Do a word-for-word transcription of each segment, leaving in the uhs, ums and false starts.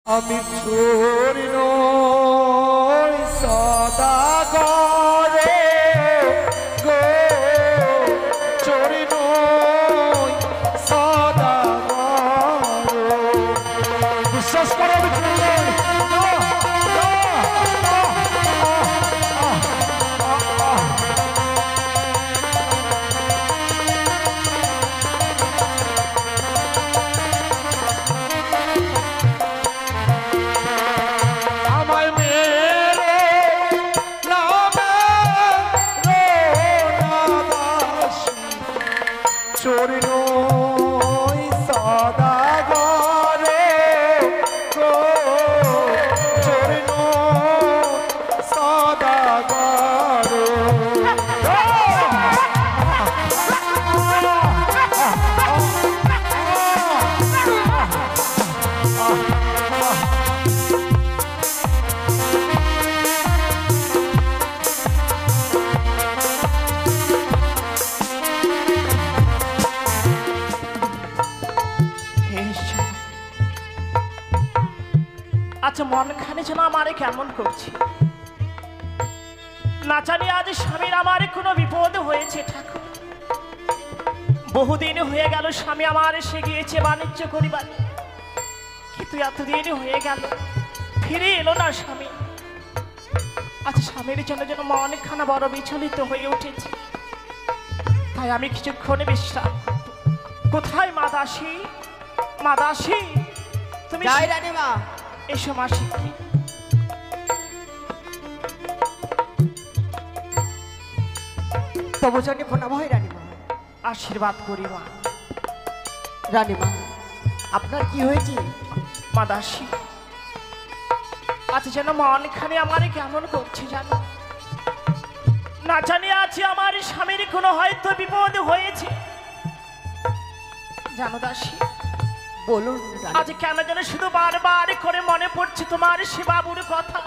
আমি চোর নই সদাগরে গো, চোর নই সদাগর। বিশ্বাস করো আমি চোর নই। চোর নই সদাগরে গো, চোর নই সদাগর। আচ্ছা, মনখানে যেন আমারে কেমন করছে, না জানি আজ স্বামীর আমার কোনো বিপদ হয়েছে। ঠাকুর, বহুদিন হয়ে গেল স্বামী আমার এসে গিয়েছে বাণিজ্য করিবার, কিন্তু এতদিন হয়ে গেল ফিরে এলো না স্বামী। আচ্ছা, স্বামীর জন্য যেন মনখানা বড় বিচলিত হয়ে উঠেছে। তাই আমি কিছুক্ষণে বিশ্রাম করব। কোথায় মা দাসী? মা দাসী, তুমি যাই রানীমা। এসো মাসি। তবু জন্য প্রণাম হয় রানীমা। আশীর্বাদ করি মা। রানীমা, আপনার কি হয়েছে? মা দাসী, আচ্ছা যেন মনখানে আমার কেমন করছে জানো, না জানি আছে আমার স্বামীর কোনো হয়তো বিপদ হয়েছে জানো দাসী। বলুন। আজ কেন যেন শুধু বারবার করে মনে পড়ছে তোমার সে বাবুর কথা।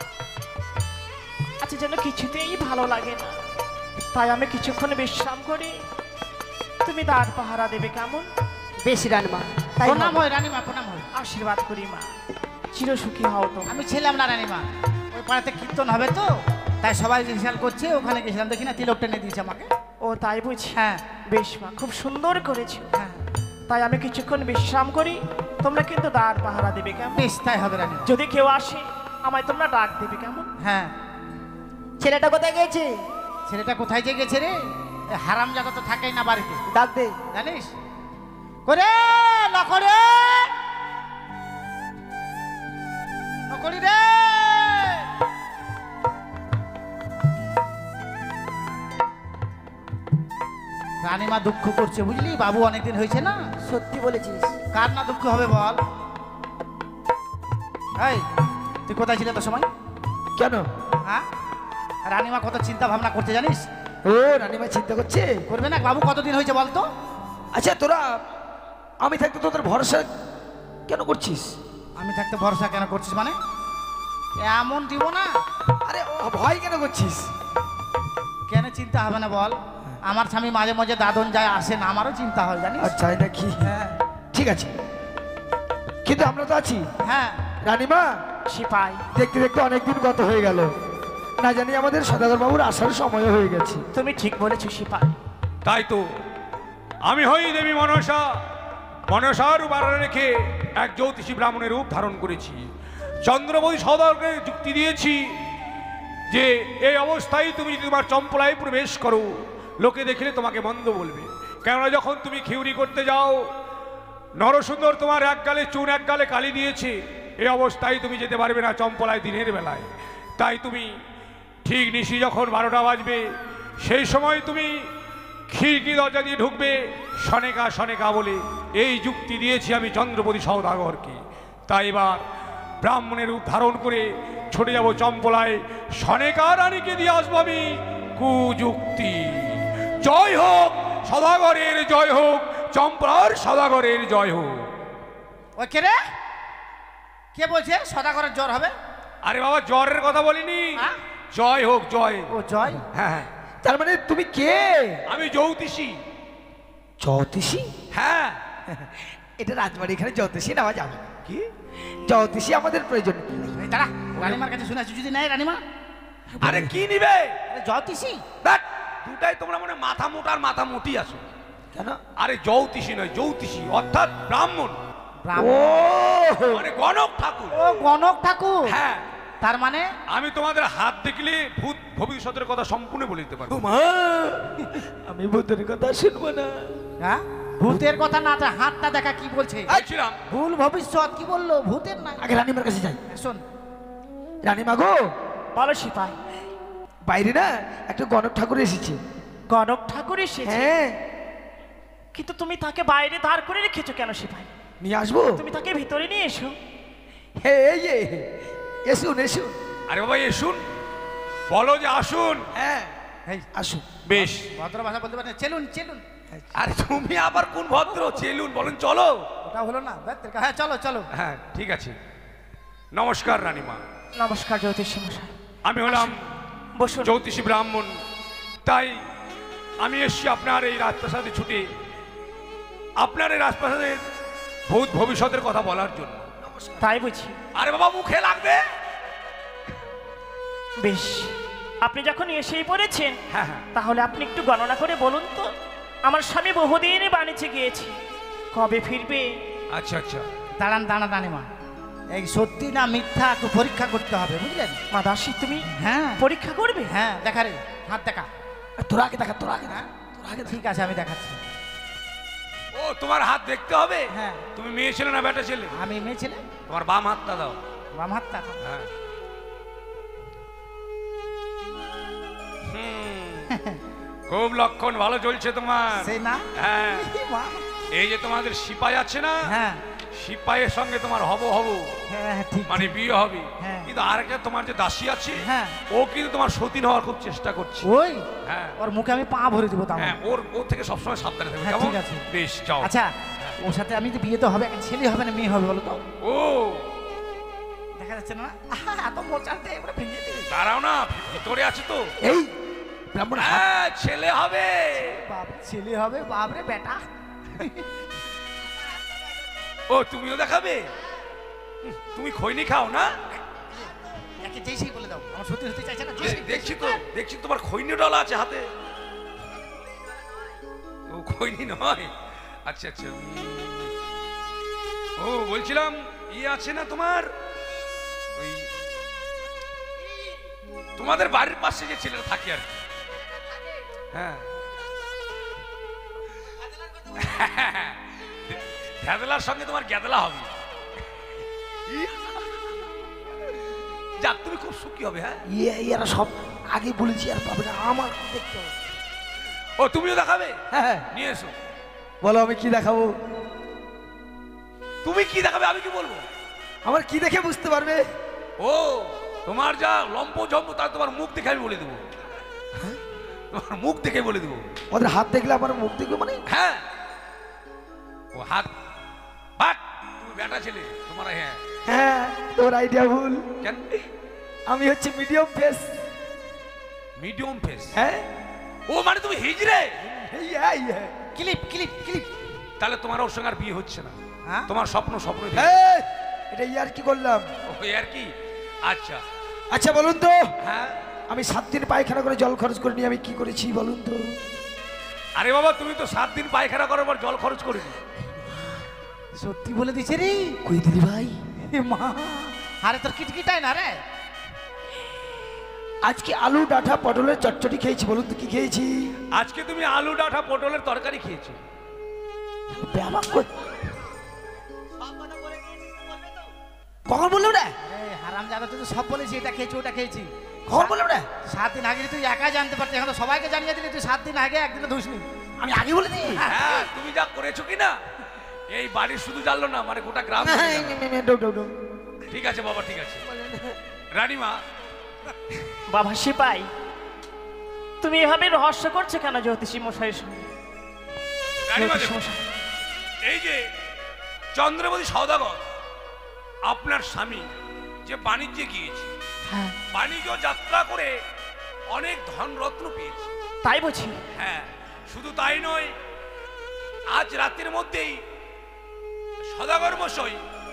আচ্ছা যেন কিছুতেই ভালো লাগে না। তাই আমি কিছুক্ষণ বিশ্রাম করি, তুমি দ্বার পাহারা দেবে কেমন? বেশি রানীমা। তাই প্রণাম হয় রানীমা, প্রণাম হয়। আশীর্বাদ করি মা, চিরসুখী হও তো। আমি ছিলাম না রানীমা, ওই পাড়াতে কীর্তন হবে তো, তাই সবাই রিহার্সাল করছে, ওখানে গেছিলাম, দেখি না তিলক টেনে দিয়েছে আমাকে। ও তাই বুঝি? হ্যাঁ বেশ মা, খুব সুন্দর করেছো। হ্যাঁ, তাই আমি কিছুক্ষণ বিশ্রাম করি, তোমরা কিন্তু দ্বার পাহারা দেবে কেমন? বেশ তাই হবে রানীমা। যদি কেউ আসে আমায় তোমরা ডাক দেবে কেমন? হ্যাঁ। ছেলেটা কোথায় গেছে? ছেলেটা কোথায় যে গেছে রে? হারাম জায়গা তো থাকেই না বাড়িতে, ডাক দে। জানিস করে নকরে নকরি রে। রানীমা দুঃখ করছে বুঝলি, বাবু অনেকদিন হয়েছে না। সত্যি বলেছিস। কার না দুঃখ হবে বল? এই তুই কোথায় ছিলে তো সময়? কেন? হ্যাঁ, রানীমা কত চিন্তা ভাবনা করছে জানিস? ও রানীমা চিন্তা করছে? করবে না? বাবু কতদিন হয়েছে বলতো? আচ্ছা তোরা, আমি থাকতে তোদের ভরসা কেন করছিস? আমি থাকতে ভরসা কেন করছিস মানে? এমন দিব না। আরে ভয় কেন করছিস? কেন চিন্তা হবে না বল? আমার স্বামী মাঝে মাঝে দাদন যায় আসে না, আমারও চিন্তা হয় জানিস। আচ্ছা নাকি? হ্যাঁ ঠিক আছে, কিন্তু আমরা তো আছি। হ্যাঁ রানীমা, সিপাই, দেখতে দেখতে অনেকদিন গত হয়ে গেল, না জানি আমাদের সদাগর বাবুর আসার সময় হয়ে গেছে। তুমি ঠিক বলেছো সিপাই। তাই তো আমি হই দেবী মনসা, মনসার বাড়া রেখে এক জ্যোতিষী ব্রাহ্মণের রূপ ধারণ করেছি। চন্দ্রবতী সদাগরকে যুক্তি দিয়েছি যে এই অবস্থায় তুমি যদি তোমার চম্পলায় প্রবেশ করো, লোকে দেখলে তোমাকে মন্দ বলবে। কেননা যখন তুমি খিউরি করতে যাও, নরসুন্দর তোমার এক গালে চুন এক গালে কালি দিয়েছে, এই অবস্থায় তুমি যেতে পারবে না চম্পলায় দিনের বেলায়। তাই তুমি ঠিক নিশি যখন বারোটা বাজবে, সেই সময় তুমি খিড়কি দরজা দিয়ে ঢুকবে সনেকা সনেকা বলে। এই যুক্তি দিয়েছি আমি চন্দ্রপতি সওদাগরকে। তাই এবার ব্রাহ্মণের রূপ ধারণ করে ছুটে যাব চম্পলায়, সনেকা রানীকে দিয়ে আসবো আমি কুযুক্তি। জয় হোক সদাগরের, জয় হোক চম্পলার সদাগরের, জয় হোক। ওই কে রে? কে বলছে সদাগরের জ্বর হবে? আরে বাবা, জ্বরের কথা বলিনি, জয় হোক, জয়। ও জয়। হ্যাঁ হ্যাঁ, তার মানে তুমি কে? আমি জ্যোতিষী। জ্যোতিষী? হ্যাঁ। এটা রাজবাড়ি, এখানে জ্যোতিষী নেওয়া যাবে না। কি জ্যোতিষী আমাদের প্রয়োজন নেই। এই দাঁড়া, রানীমার কাছে শুনে আসছি, যদি নেয় রানীমা। আরে কি নিবে? আরে জ্যোতিষী। দেখ, দুটাই তোমরা মনে মাথা মোটা আর মাথা মোটি আছো। কেন? আরে জ্যোতিষী নয়, জ্যোতিষী অর্থাৎ ব্রাহ্মণ, ও ব্রাহ্মণ। মানে গণক ঠাকুর। ও গণক ঠাকুর। হ্যাঁ, তার মানে আমি তোমাদের হাত দেখলে ভূত ভবিষ্যতের কথা সম্পূর্ণ বলে দিতে পারবো। মা, আমি ভূতের কথা শুনবো না। হ্যাঁ, ভূতের কথা না, তা হাতটা দেখা কি বলছে। বলছিলাম ভুল ভবিষ্যৎ কি বললো, ভূতের না। আগে রানীমার কাছে যাই। শোন, রানীমা গো, বলো সিপাই। বাইরে না একটা গণক ঠাকুর এসেছে। গণক ঠাকুর এসেছে? হ্যাঁ, কিন্তু তুমি তাকে বাইরে দাঁড় করে রেখেছো কেন সিপাই? নিয়ে আসবো। তুমি তাকে ভিতরে নিয়ে এসো। হে এই যে, এসুন এসুন। আরে বাবা এসুন, বলো যে আসুন। হ্যাঁ এই আসুন। বেশ। ভদ্র ভাষা বলতে পারেন, চেলুন চেলুন। আরে তুমি আবার কোন ভদ্র? চেলুন বলেন, চলো। ওটা হলো না, হ্যাঁ চলো চলো। হ্যাঁ ঠিক আছে। নমস্কার রানীমা। নমস্কার জ্যোতিষী মশাই। আমি হলাম বসুন। জ্যোতিষী ব্রাহ্মণ, তাই আমি এসছি আপনার এই রাজপ্রাসাদে ছুটে আপনার এই রাজপ্রাসাদের ভূত ভবিষ্যতের কথা বলার জন্য। তাই বুঝি? আরে বাবা মুখে লাগবে। বেশ, আপনি যখন এসেই পড়েছেন, হ্যাঁ হ্যাঁ, তাহলে আপনি একটু গণনা করে বলুন তো, আমার স্বামী বহুদিন বাণিজ্যে গিয়েছে, কবে ফিরবে? আচ্ছা আচ্ছা। দাঁড়ান দাঁড়ান রানীমা, এই সত্যি না মিথ্যা একটু পরীক্ষা করতে হবে, বুঝলেন? মা দাসী, তুমি হ্যাঁ পরীক্ষা করবে? হ্যাঁ, দেখা রে, হাত দেখা। তোরা আগে দেখা, তোরা আগে দেখা, তোরা আগে ঠিক আছে, আমি দেখাচ্ছি। ও তোমার হাত দেখতে হবে? হ্যাঁ। তুমি মেয়ে ছেলে না বেটা ছেলে? আমি মেয়ে ছেলে। তোমার বাম হাতটা দাও। বাম হাতটা। হ্যাঁ। হুম, খুব লক্ষণ ভালো চলছে তোমার। সেই না? হ্যাঁ, মা। এই যে তোমাদের সিপাই আছে না, হ্যাঁ সিপাইয়ের সঙ্গে তোমার হব হব হ্যাঁ ঠিক। মানে বিয়ে হবে। হ্যাঁ। কিন্তু আরেকটা তোমার যে দাসী আছে, হ্যাঁ। ও কিন্তু তোমার সতীন হওয়ার খুব চেষ্টা করছে। ওই হ্যাঁ ওর মুখে আমি পা ভরে দিব তাও। হ্যাঁ, ওর ওর থেকে সবসময় সাবধানে থাকবে। হ্যাঁ, কেমন? ঠিক আছে। বেশ, যাও। আচ্ছা, ওর সাথে আমি যে বিয়ে তো হবে, একটা ছেলে হবে না মেয়ে হবে বলো তো? ও দেখা যাচ্ছে না? আহা, এত মোচাতে এবারে ভেঙে দিবি। দাঁড়াও না, ভিতরে আছে তো। এই ব্রাহ্মণ হাত- হ্যাঁ, ছেলে হবে। বাপরে ছেলে হবে, বাপরে বেটা। ও তুমিও দেখাবে? হুম, তুমি খৈনি খাও না? একে যেই সেই বলে দাও, আমার সত্যি সত্যি চাইছে না। দে- দেখছি তো, দেখছি তোমার খৈনি ডলা আছে হাতে। ও খৈনি নয়। আচ্ছা আচ্ছা। উম, ও বলছিলাম ইয়ে আছে না তোমার, ওই তোমাদের বাড়ির পাশে যে ছেলেটা থাকে আর কি। হ্যাঁ, গ্যাদলার সঙ্গে তোমার গ্যাদলা হবে। যাক, তুমি খুব সুখী হবে। হ্যাঁ, ইয়ে এরা সব আগে বলেছি, আর পাবে না, আমার দেখতে হবে। ও তুমিও দেখাবে? হ্যাঁ হ্যাঁ, নিয়ে এসো। বলো আমি কি দেখাবো? তুমি কি দেখাবে, আমি কি বলবো? আমার কি দেখে বুঝতে পারবে? ও তোমার যা লম্প জম্প, তার তোমার মুখ দেখে আমি বলে দেবো। তোমার মুখ দেখে বলে দেবো। ওদের হাত দেখলে আমার মুখ দেখবে মানে? হ্যাঁ, ও হাত বাট, তুমি বেটা ছেলে তোমার। হ্যাঁ হ্যাঁ, তোর আইডিয়া ভুল। কেন? আমি হচ্ছে মিডিয়াম ফেস। Medium face? হ্যাঁ, ও মানে তুমি হিজড়ে? এই এই এই। Clip clip clip. তাহলে তোমার ওর সঙ্গে আর বিয়ে হচ্ছে না। হ্যাঁ? তোমার স্বপ্ন স্বপ্ন এই, এটা ইয়ার কি করলাম? ওই আর কি। আচ্ছা আচ্ছা বলুন তো, হ্যাঁ। আমি সাত দিন পায়খানা করে জল খরচ করে নিয়ে আমি কি করেছি বলুন তো? আরে বাবা, তুমি তো সাত দিন পায়খানা করার পর জল খরচ করিনি। সত্যি বলে দিছে রে। কই দিদি ভাই, এ মা, আরে তোর কিটকিটাই না রে। আজকে আলু ডাঁটা পটলের চটচটি খেয়েছি, বলুন তো কি খেয়েছি? আজকে তুমি আলু ডাঁটা পটলের তরকারি খেয়েছো। ব্যাপার কই- কখন বললো না? আরে হারাম জাদা, তুই তো সব বলেছি, এটা খেয়েছি ওটা খেয়েছি। কখন বললো না? সাত দিন আগে তুই একা জানতে পারতি, এখন তো সবাইকে জানিয়ে দিলি তুই সাত দিন আগে একদিনে ধুসনি। আমি আগে বলে দিই। হ্যাঁ, তুমি যা করেছো কি না, এই বাড়ির শুধু জানলো না, মানে গোটা গ্রাম জুড়ে জানলো। ঠিক আছে বাবা, ঠিক আছে। রানীমা, বাবা সিপাই, তুমি এভাবে রহস্য করছো কেন জ্যোতিষী মশাইয়ের সঙ্গে? রানীমা জ্যোতিষী দেখো, মশাই, এই যে চন্দ্রবতী সওদাগর আপনার স্বামী যে বাণিজ্যে গিয়েছে, হ্যাঁ বাণিজ্য যাত্রা করে অনেক ধনরত্ন পেয়েছে। তাই বুঝি? হ্যাঁ, শুধু তাই নয়, আজ রাতের মধ্যেই সদাগর মশাই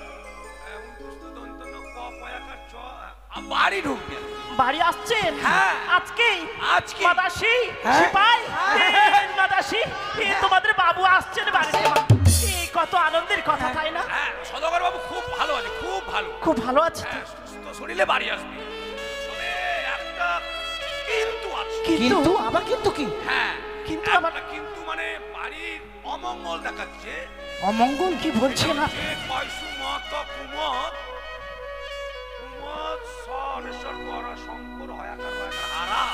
বাড়ি ঢুকবে বাড়ি আসছেন হ্যাঁ। আজকেই আজকে। মাদাসি হ্যাঁ। সিপাই মাদাসি এ তোমাদের বাবু আসছেন বাড়িতে এই কত আনন্দের কথা তাই না হ্যাঁ সদাগর বাবু খুব ভালো আছে খুব ভালো খুব ভালো আছে হ্যাঁ সুস্থ শরীরে বাড়ি আসবে তবে একটা কিন্তু আছে কিন্তু আবার কিন্তু কি? হ্যাঁ কিন্তু একটা আবার কিন্তু মানে বাড়ির অমঙ্গল দেখাচ্ছে অমঙ্গল কি বলছেন? যে কয়সু মত কুমত কুমত সরেশ্বর করা শঙ্কর হয়াকার হয়াকার হারা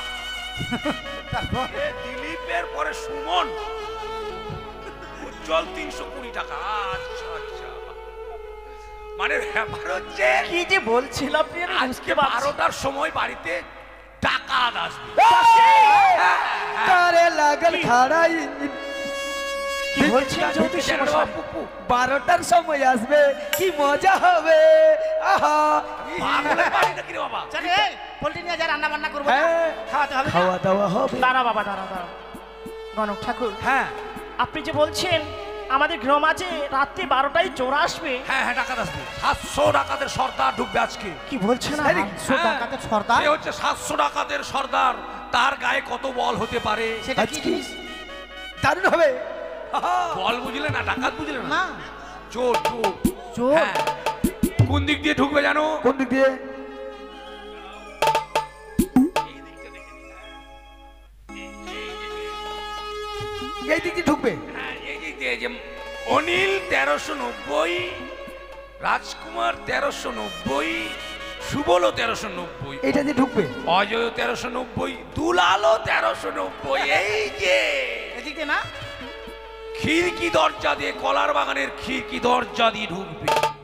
এ দিলীপের পরে সুমন উজ্জ্বল তিনশো কুড়ি টাকা আচ্ছা আচ্ছা মানে ব্যাপার হচ্ছে কি যে বলছিল আপনি আমি আজকে বুঝতে পারছি বারোটার সময় বাড়িতে টাকা আসবে তারে লাগল খাড়াই কি বলছেন জ্যোতিষ মশাই? বারোটার সময় আসবে কি মজা হবে আহা পাগলের বাড়ি নাকি রে বাবা চলে এই পোল্ট্রি নিয়ে যা রান্না বান্না করবো হ্যাঁ খাওয়াতে হবে না? খাওয়া দাওয়া হবে দাঁড়া বাবা দাঁড়া দাঁড়া গণক ঠাকুর হ্যাঁ আপনি যে বলছেন আমাদের গৃহ মাঝে রাত্রি বারোটায় চোর আসবে হ্যাঁ হ্যাঁ টাকা আসবে সাতশো টাকাদের সর্দার ঢুকবে আজকে কি বলছেন তাই আবার? সাতশো টাকাতে সর্দার সে হচ্ছে সাতশো টাকাদের সর্দার তার গায়ে কত বল হতে পারে সেটা কি আজকে? জিনিস? দারুণ হবে বল বুঝলে না ডাকাত বুঝলে না না চোর চোর চোর হ্যাঁ। কোন দিক দিয়ে ঢুকবে জানো কোন দিক দিয়ে এই দিক দিয়ে ঢুকবে হ্যাঁ, এই দিক দিয়ে যে অনিল তেরোশো নব্বই রাজকুমার তেরোশো নব্বই সুবলও তেরোশো নব্বই এইটা দিয়ে ঢুকবে অজয় তেরোশো নব্বই দুলালও তেরোশো নব্বই এই যে এদিকে না খিড়কি দরজা দিয়ে কলার বাগানের খিড়কি দরজা দিয়ে ঢুকবে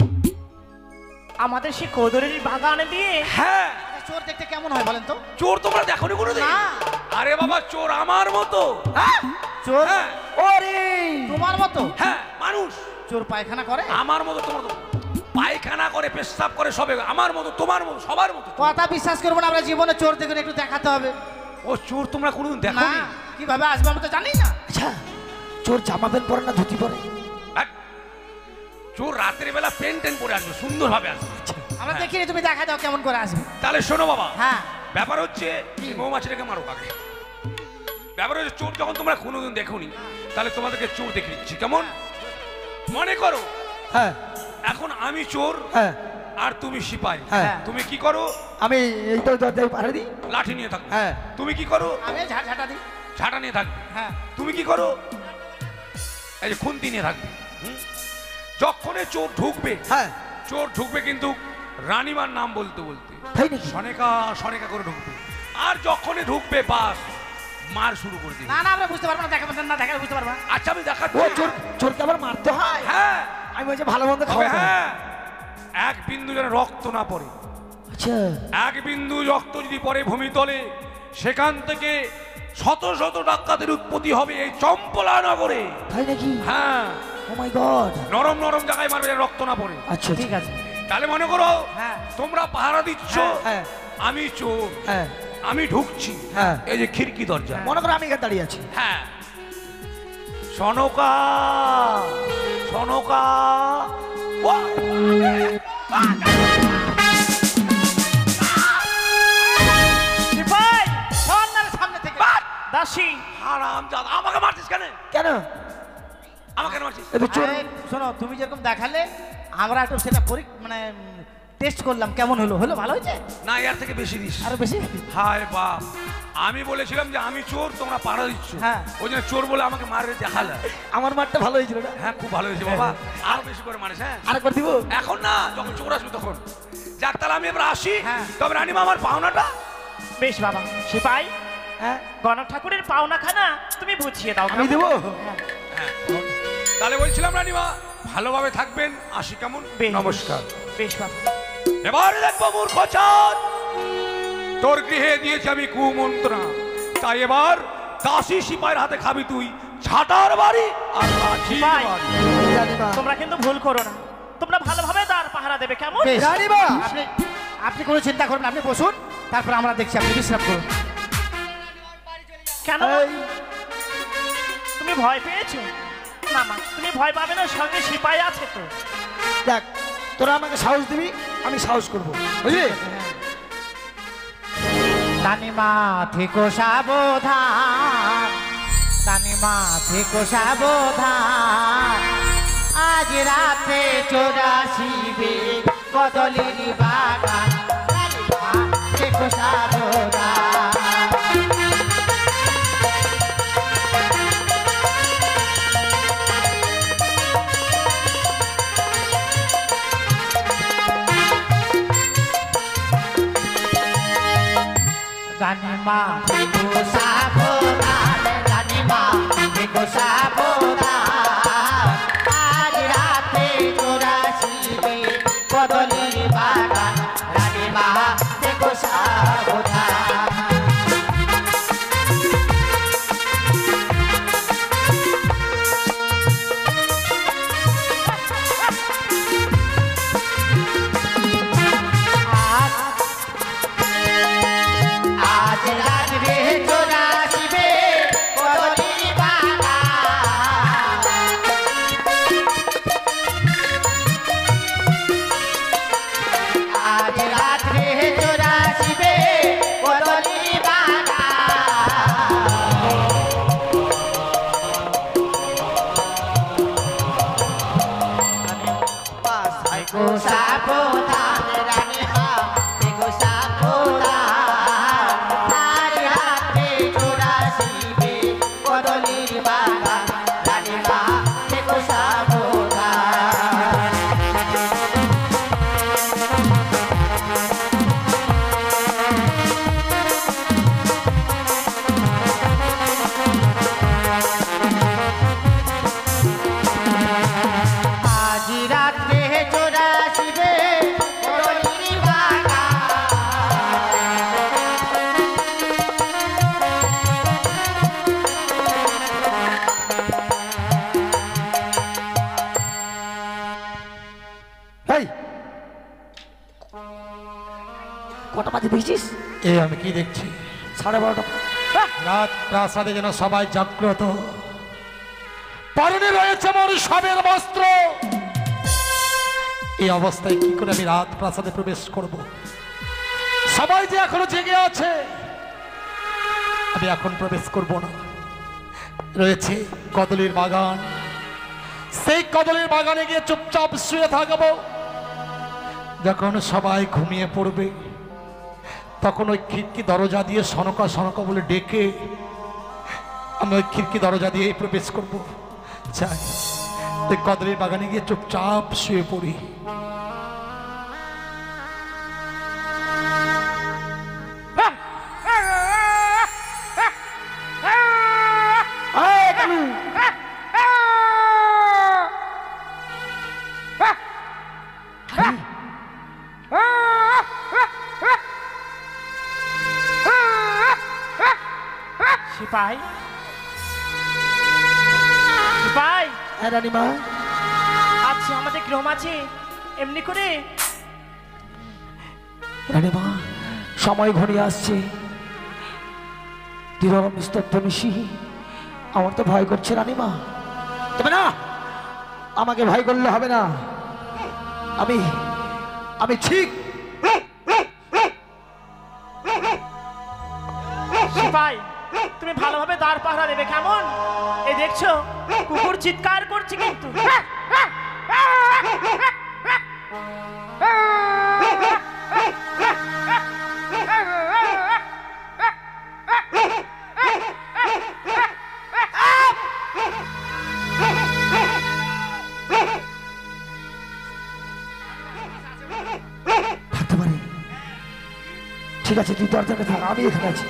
আমাদের সেই কদরের বাগানে দিয়ে হ্যাঁ আচ্ছা, চোর দেখতে কেমন হয় বলেন তো? চোর তোমরা দেখো নি কোনোদিন না। আরে বাবা চোর আমার মতো হ্যাঁ চোর হ্যাঁ ওরে তোমার মতো? হ্যাঁ মানুষ চোর পায়খানা করে? আমার মতো তোমার মতো পায়খানা করে পেশাব করে সবে আমার মতো তোমার মতো সবার মতো কথা বিশ্বাস করবো না, আমরা জীবনে চোর দেখুন একটু দেখাতে হবে। ও চোর তোমরা কোনোদিন দেখো না নি কিভাবে আসবে আমি তো জানি না। আচ্ছা চোর জামা প্যান্ট পরে না ধুতি পরে হ্যাঁ? চোর রাতের বেলা পেন টেন পরে আসবে সুন্দর ভাবে আসবে আমরা হ্যাঁ। দেখিনি, তুমি দেখা দাও কেমন করে আসবে। তাহলে শোনো বাবা হ্যাঁ ব্যাপার হচ্ছে এই মৌমাছিটাকে মারো আগে ব্যাপার হচ্ছে চোর যখন তোমরা কোনোদিন দেখোনি তাহলে তোমাদেরকে চোর দেখে দিচ্ছি কেমন মনে করো হ্যাঁ এখন আমি চোর হ্যাঁ আর তুমি সিপাই হ্যাঁ। তুমি কি করো আমি এই তো দরজায় পাহাড়ে দিই লাঠি নিয়ে থাকবে হ্যাঁ তুমি কি করো আমি ঝাড় ঝাঁটা দিই। ঝাঁটা নিয়ে থাকবে হ্যাঁ তুমি কি করো এই যে খুন্তি নিয়ে থাকবে হুম? যখনে চোর ঢুকবে হ্যাঁ চোর ঢুকবে কিন্তু রানীমার নাম বলতে বলতে তাই নাকি সনেকা সনেকা করে ঢুকবে আর যখনই ঢুকবে বাস মার শুরু করে দিবে না না আমরা বুঝতে পারবো না, দেখা না দেখা বুঝতে পারবো না। আচ্ছা আমি ও দেখাচ্ছি চোর চোরকে আবার মারতে হয় হ্যাঁ আমি বলছি ভালো মন্দ তবে খাওয়া হ্যাঁ এক বিন্দু যেন রক্ত না পড়ে আচ্ছা এক বিন্দু রক্ত যদি পড়ে ভূমিতলে সেখান থেকে শত শত ডাক্তাতের উৎপত্তি হবে এই চম্পলা নগরে তাই নাকি হ্যাঁ ও মাই গড নরম নরম জায়গায় মারবে যেন রক্ত না পড়ে আচ্ছা ঠিক আছে তাহলে মনে করো হ্যাঁ তোমরা পাহারা দিচ্ছ হ্যাঁ আমি চোর হ্যাঁ আমি ঢুকছি হ্যাঁ এই যে খিড়কি দরজা মনে করো আমি এখানে দাঁড়িয়ে আছি হ্যাঁ সনকা সনকা ও! সিপাই সন্ধ্যার সামনে থেকে দাসী হারাম জাদা আমাকে মারছিস কেন কেন আমাকে কেন মারছিস এ তো চোর আরে, শোনো তুমি যেরকম দেখালে আমরা একটু সেটা করি মানে টেস্ট করলাম কেমন হলো হলো ভালো হয়েছে না এর থেকে বেশি দিস আরো বেশি হায় বাপ আমি বলেছিলাম যে আমি চোর তোমরা পাড়া দিচ্ছ হ্যাঁ। ওই জন্য চোর বলে আমাকে মারে দেখালে আমার মারটা ভালো হয়েছিল না হ্যাঁ খুব ভালো হয়েছে বাবা আরো বেশি করে মারিস হ্যাঁ আরেকবার দিব এখন না যখন চোর আসবে তখন যাক তাহলে আমি এবার আসি হ্যাঁ। তবে রানীমা আমার পাওনাটা বেশ বাবা সিপাই হ্যাঁ গণক ঠাকুরের পাওনা খানা তুমি বুঝিয়ে দাও আমি দেবো হ্যাঁ তাহলে বলছিলাম রানীমা ভালোভাবে থাকবেন আসি কেমন বেশ। নমস্কার বেশ বাবা এবার দেখবো মূর্খ চাঁদ তোর গৃহে দিয়েছি আমি কুমন্ত্রণা তাই এবার দাসী সিপাহের হাতে খাবি তুই ছাটার বাড়ি আর লাঠির ভাই। বাড়ি। রানীমা তোমরা কিন্তু ভুল করো না তোমরা ভালোভাবে দ্বার পাহারা দেবে কেমন বেশ। রানীমা আপনি আপনি কোনো চিন্তা করবেন না, আপনি বসুন তারপর আমরা দেখছি আপনি বিশ্রাম করুন। কেন এই তুমি ভয় পেয়েছো না মা, তুমি ভয় পাবে না, সঙ্গে সিপাই আছে তো। দেখ, তোরা আমাকে সাহস দিবি, আমি সাহস করবো, বুঝলি? রানীমা থেকো সাবধান, রানীমা থেকো সাবধান, আজ রাতে চৌরাশিবে কদলির বাগান, রানীমা থেকো সাবধান। রানীমা থেকো সাবধান, রানীমা থেকো সাবধান, আজ রাতে চৌরাশিবে কদলির বাগান, রানীমা থেকো সাবধান। আজ রাত্রে চৌরাশিবে কদলির বাগান, আজ রাত্রে চৌরাশিবে কদলির বাগান। থেকো সাবধান, রানীমা থেকো সাবধান, আজ রাতে চৌরাশিবে কদলির বাগান, রানীমা থেকো সাবধান। আজ রাত্রে চৌরাশিবে কদলির এই কটা বাজে দেখছিস? এ আমি কি দেখছি? সাড়ে বারোটা। রাত প্রাসাদে যেন সবাই জাগ্রত, পরনে রয়েছে মোর সবের বস্ত্র। এই অবস্থায় কি করে আমি রাত প্রাসাদে প্রবেশ করব? সবাই যে এখনো জেগে আছে, আমি এখন প্রবেশ করব না। রয়েছে কদলির বাগান, সেই কদলির বাগানে গিয়ে চুপচাপ শুয়ে থাকবো। যখন সবাই ঘুমিয়ে পড়বে, তখন ওই খিড়কি দরজা দিয়ে সনকা সনকা বলে ডেকে আমি ওই খিড়কি দরজা দিয়ে প্রবেশ করব। চাই ওই কদলির বাগানে গিয়ে চুপচাপ শুয়ে পড়ি। এই কালু, সিপাই, সিপাই, হ্যাঁ রানীমা, আচ্ছা আমাদের গ্রহ আছে এমনি করে। রানীমা সময় ঘনিয়ে আসছে, দৃঢ় নিস্তব্ধ নিশি, আমার তো ভয় করছে রানীমা। তবে না, আমাকে ভয় করলে হবে না, আমি আমি ঠিক সিপাই, তুমি ভালোভাবে দাঁড় পাহারা দেবে কেমন? এই দেখছো কুকুর চিৎকার করছে কিন্তু। থাকতে পারি। ঠিক আছে, তুই দরজাটা থাক, আমি এখানে আছি।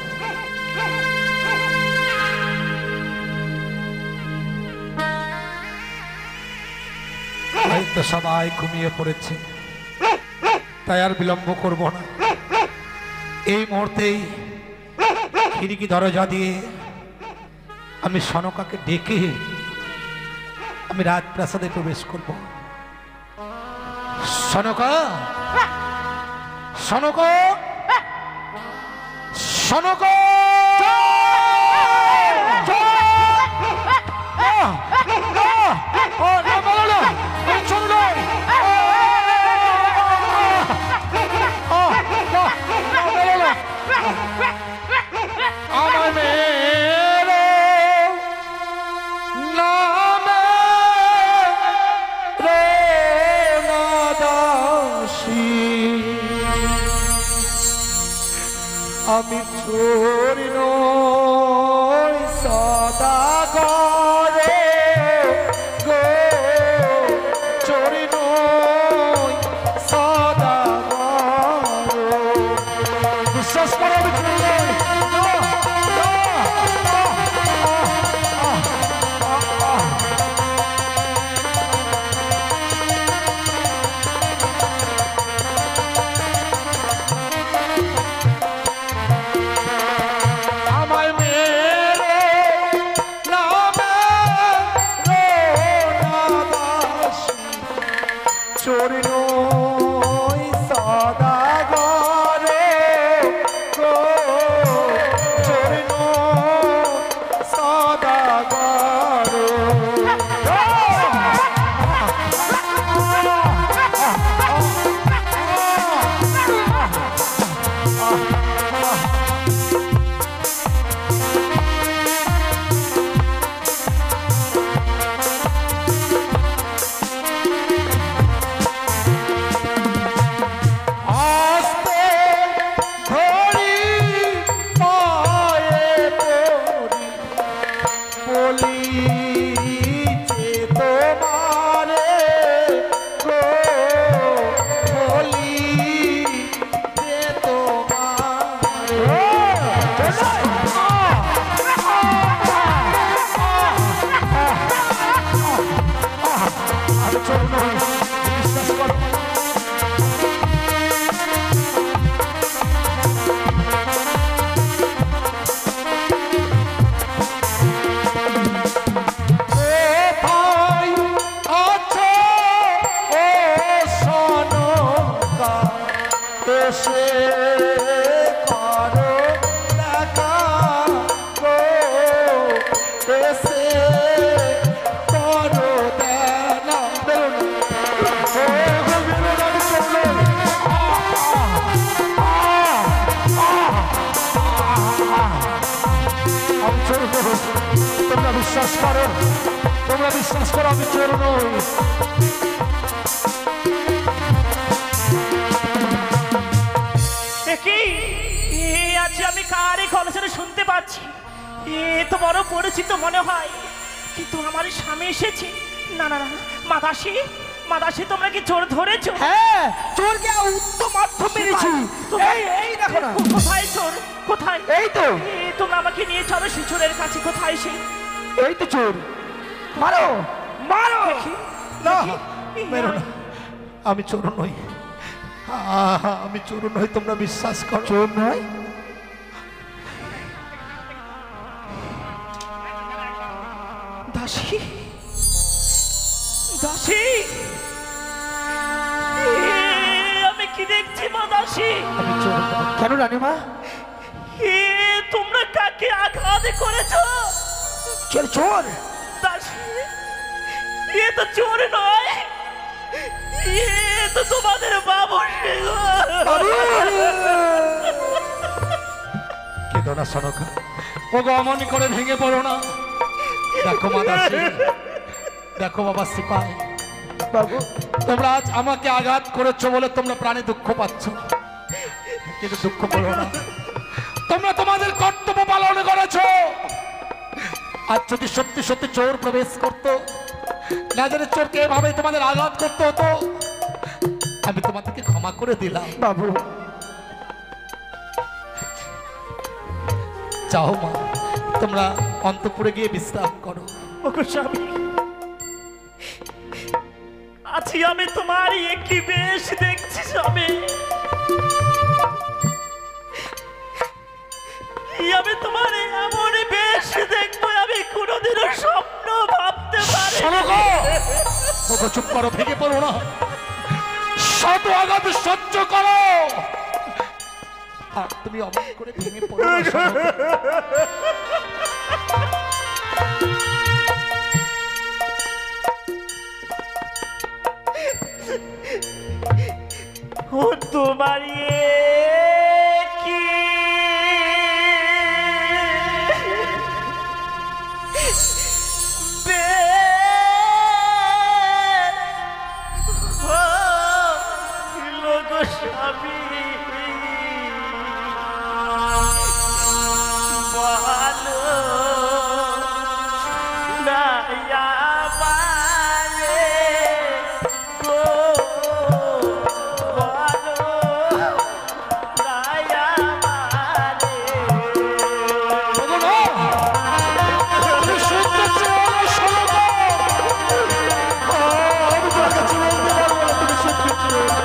এই তো সবাই ঘুমিয়ে পড়েছে, তাই আর বিলম্ব করব না। এই মুহূর্তেই খিড়কি দরজা দিয়ে আমি সনকাকে ডেকে আমি রাজপ্রাসাদে প্রবেশ করব। সনকা, সনকা, সনকা, আহ! আহ! ও না বলো না আমি চোর নই ও না না বলো না আমার মেরে নামে রে নাদাসী আমি চোর নই সদাগরে গো চোর নই সদাগর বিশ্বাস করো আমি চোর নই না, না, না, আহ, আহ, আহ, আহ। আমায় মেরে নামে রোনাদাসী চোর নই সদাগরে গো চোর নই সদাগরে আস্তে ধরি পায়ে পড়ি বলি যে তোমারে গো বলি যে তোমারে আমি চোর নই বিশ্বাস করো কোথায় আছো ও সনকা এসে করো দেখা গো এসে করো দেখা বেরোন আমি চোর নই তোমরা বিশ্বাস করো তোমরা বিশ্বাস করো আমি চোর নই এ কি এ আজ আমি কার এই কলসরে শুনতে পাচ্ছি এ তো বড় পরিচিত মনে হয় কিন্তু আমার স্বামী এসেছে না না না মাদাসী মাদাসী তোমরা কি চোর ধরেছো হ্যাঁ চোরকে উত্তম অর্থ মেরেছি এই এই দেখো না কোথায় চোর কোথায় এই তো এ, তোমরা আমাকে নিয়ে চলো সেই চোরের কাছে কোথায় সে এই তো চোর মারো মারো না মেরো না আমি চোর নই আহা, আমি চোর নই তোমরা বিশ্বাস করো চোর নয় দাসী দাসী এ, আমি কি দেখছি মা দাসী আমি চোর নই কেন রানীমা এ তোমরা কাকে আঘাত করেছো চোর চোর দাসী এ তো চোর নয় এ তো তোমাদের বাবু কেঁদো না সনকা ও গো অমন করে ভেঙে পড়ো না দেখো মাদাসী দেখো বাবা সিপাই বাবু তোমরা আজ আমাকে আঘাত করেছো বলে তোমরা প্রাণে দুঃখ পাচ্ছ কিন্তু দুঃখ করো না তোমরা তোমাদের কর্তব্য পালন করেছো আজ যদি সত্যি সত্যি চোর প্রবেশ করতো নাজারের চোরকে এভাবে তোমাদের আঘাত করতে হতো আমি তোমাদেরকে ক্ষমা করে দিলাম বাবু যাও মা তোমরা অন্তঃপুরে গিয়ে বিশ্রাম করো ওগো স্বামী আছি আমি তোমার একই বেশ দেখছি স্বামী আমি তোমার এমন বেশ দেখবো আমি কোনোদিনও স্বপ্ন ভাবতে পারি শোনো গো ওগো চুপ করো ভেঙে পড়ো না শত আঘাত সহ্য করো আর তুমি অমন করে ভেঙে পড়ো না শোনো গো। তোমারই কি লোক স্বামী বলো নাইয়া পারে গো বলো নাইয়া পারে তুমি শুনতে চাও না, শোনো না। আমি তোমার কাছে বলতে পারবো না, তুমি শুনতে চাও না।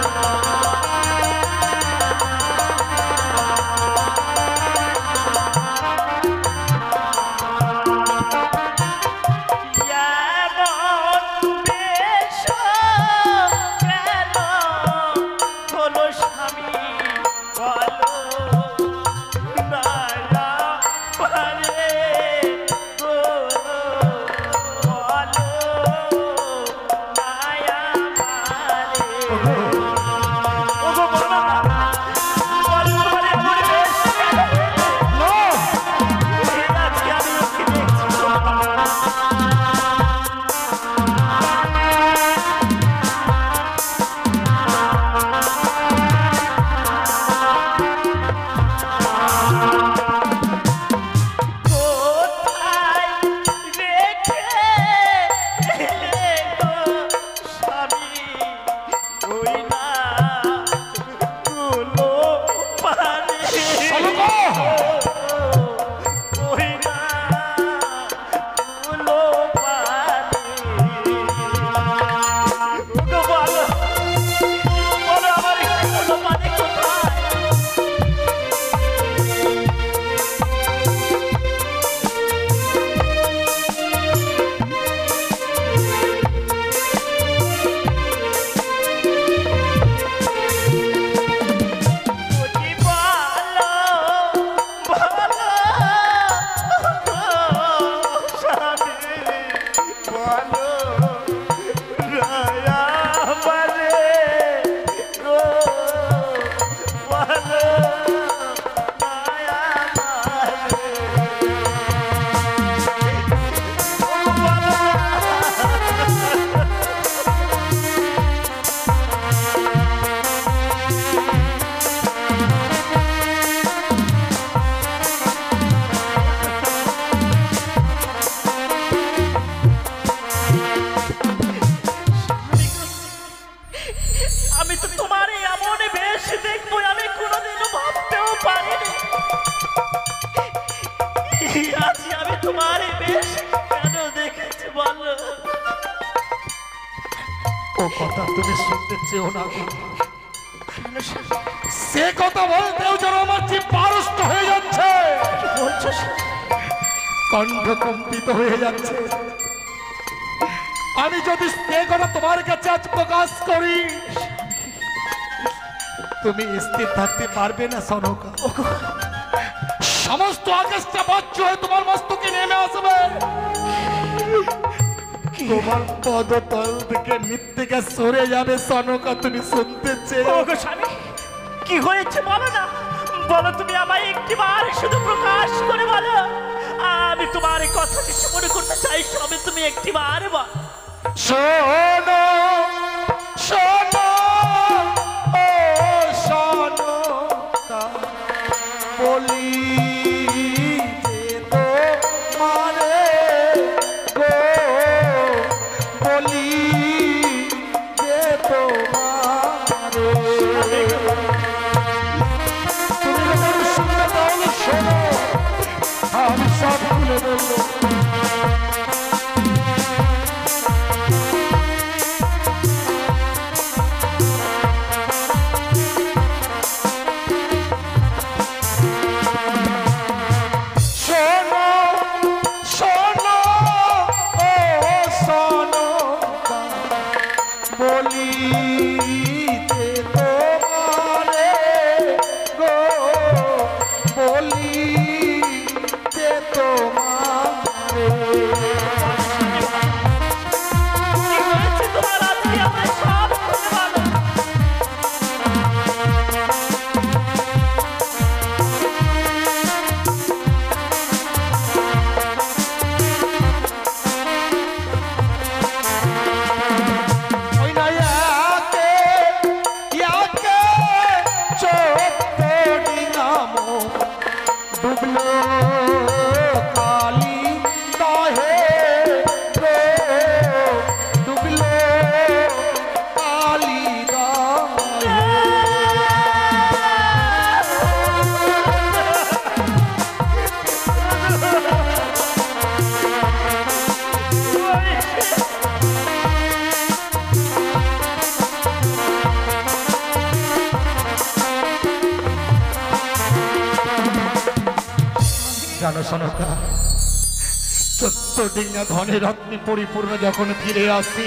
ও কথা তুমি শুনতে চেও না গো। সে কথা বলতেও যেন আমার জিভ পারস্ত হয়ে যাচ্ছে, কণ্ঠ কম্পিত হয়ে যাচ্ছে। আমি যদি সে কথা তোমার কাছে আজ প্রকাশ করি, তুমি স্থির থাকতে পারবে না সনকা। সমস্ত আকাশটা বাচ্চ হয়ে তোমার মস্তকে নেমে আসবে। তোমার পদতল থেকে মৃত্তিকা সরে যাবে সনকা। তুমি শুনতে চেও? ওগো স্বামী, কি হয়েছে বলো না, বলো তুমি আমায় একটিবার শুধু প্রকাশ করে বলো। আমি তোমার কথা কিছু মনে করতে চাই, সবে তুমি একটিবার বল। শোনো শোনো ও শোনো বলি যে তোমারে গো, বলি যে তোমারে। তুমি যখন শুনতে তাহলে শোনো, আমি সব খুলে বলবো। ডুবলো কালি দহে ডুবলো কালি দহে জানো সনকা, চোদ্দ ডিঙ্গা ধনে রত্নে পরিপূর্ণ যখন ফিরে আসি,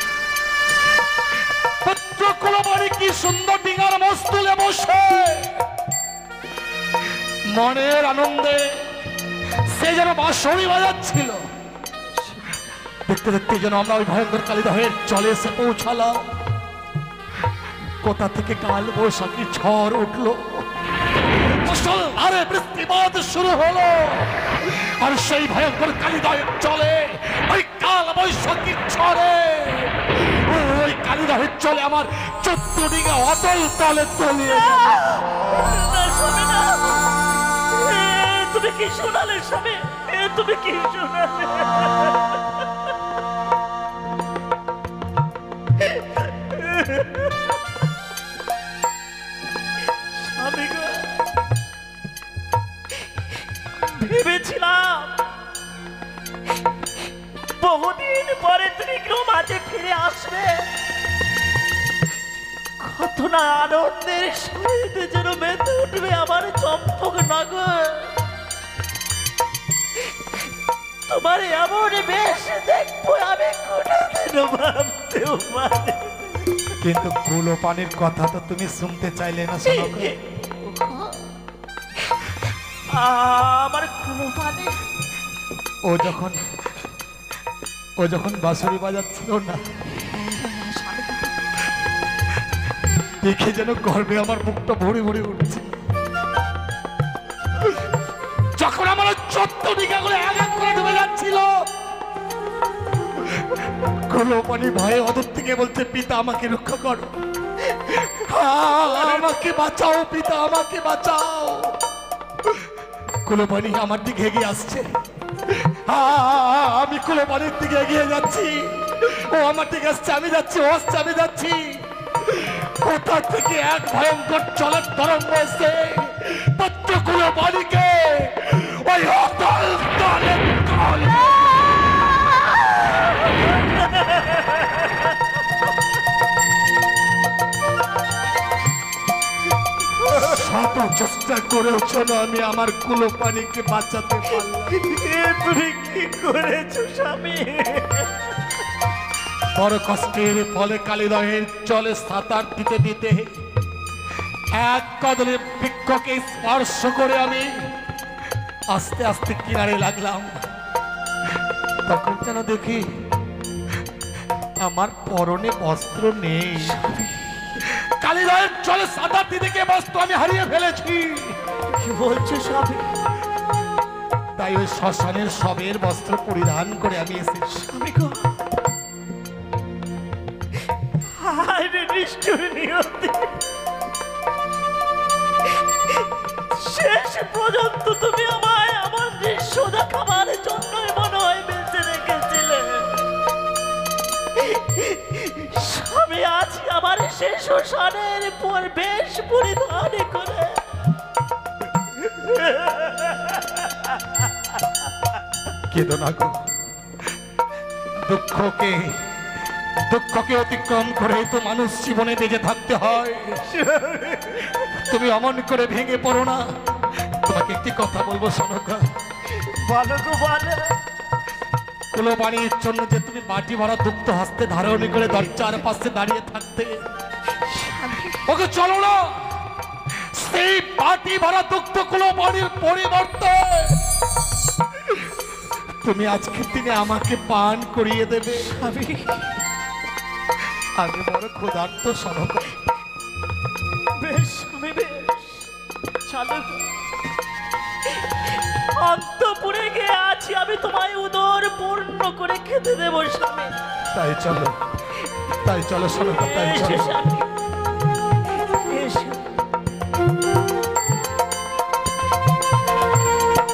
পুত্র কুলবাড়ি কি সুন্দর ডিঙ্গার মস্তুলে বসে মনের আনন্দে সে যেন বাঁশরি বাজাচ্ছিল। দেখতে দেখতে যেন আমরা ওই ভয়ঙ্কর কালীদহের চলে এসে পৌঁছালাম। কোথা থেকে কাল বৈশাখী ঝড় উঠলো, আরে বৃষ্টিপাত শুরু হলো, আর সেই ভয়ঙ্কর কালীদহের চলে ওই কাল বৈশাখীর ঝড়ে ওই কালীদহের চলে আমার চোদ্দ ডিঙ্গা অতল তলে তলিয়ে গেল। না, স্বামী, না। এ, তুমি কি শোনালে স্বামী? এ, তুমি কি শোনালে? স্বামী গো, ভেবেছিলাম বহুদিন পরে তুমি কেউ মাঝে ফিরে আসবে, কত না আনন্দের সহিত যেন মেতে উঠবে আমার চম্পক নগর। তোমার এমন বেশ দেখবো আমি কোনোদিনও ভাবতেও পারি। কিন্তু কুলো পানির কথা তো তুমি শুনতে চাইলে না সনকা। আমার কোনো মানে ও যখন ও যখন বাঁশরি বাজাচ্ছিল না, দেখে যেন গর্বে আমার বুকটা ভরে ভরে উঠছে। যখন আমার চোদ্দ ডিঙ্গা করে এক এক করে ডুবে যাচ্ছিল, কুলো পানি ভয়ে অদূর থেকে বলছে, পিতা আমাকে রক্ষা করো, আমাকে বাঁচাও পিতা, আমাকে বাঁচাও। কুলোপানি আমার দিকে এগিয়ে আসছে, আমি কুলোপানির দিকে এগিয়ে যাচ্ছি, ও আমার দিকে আসছে, আমি যাচ্ছি, ও আসছে, আমি যাচ্ছি। কোথা থেকে এক ভয়ঙ্কর চলার তরঙ্গ এসে পুত্র কুলোপানিকে ওই অতল তলে তলে শত চেষ্টা করেও না আমি আমার কুলো পানিকে বাঁচাতে পারলাম। তুমি কি করেছো স্বামী? বড় কষ্টের ফলে কালীদহের জলে সাঁতার দিতে দিতে এক কদলে বৃক্ষকে স্পর্শ করে আমি আস্তে আস্তে কিনারে লাগলাম। তখন যেন দেখি আমার পরনে বস্ত্র নেই। কালীদহের জলে সাঁতার দিতে গিয়ে বস্ত্র আমি হারিয়ে ফেলেছি। কি বলছো স্বামী? তাই ওই শ্মশানের সবের বস্ত্র পরিধান করে আমি এসেছি। স্বামী গো, হায় রে নিষ্ঠুর নিয়তি, শেষ পর্যন্ত তুমি আমায় আমার দৃশ্য দেখাবার জন্যই মনে হয় বেঁচে রেখেছিলে। স্বামী আছি আমার শেষ শ্মশানের পর বেশ পরিধান করে। কেঁদো না গো, দুঃখকে দুঃখকে অতিক্রম করে তো মানুষ জীবনে বেঁচে থাকতে হয়। তুমি অমন করে ভেঙে পড়ো না। তোমাকে একটি কথা বলবো সনকা, বলো গো বলো। কুলো পানির জন্য যে তুমি বাটি ভরা দুগ্ধ হস্তে ধারণী করে দরজার পাশে দাঁড়িয়ে থাকতে, ওকে চলো না, সেই বাটি ভরা দুগ্ধ কুলো পানির পরিবর্তে তুমি আজকের দিনে আমাকে পান করিয়ে দেবে। আমি আমি বড় ক্ষুধার্ত সনকা। বেশ আমি বেশ চলো, অন্তপুরে গিয়ে আছি আমি, তোমায় উদর পূর্ণ করে খেতে দেবো স্বামী। তাই চলো, তাই চলো সনকা, তাই চলো। স্বামী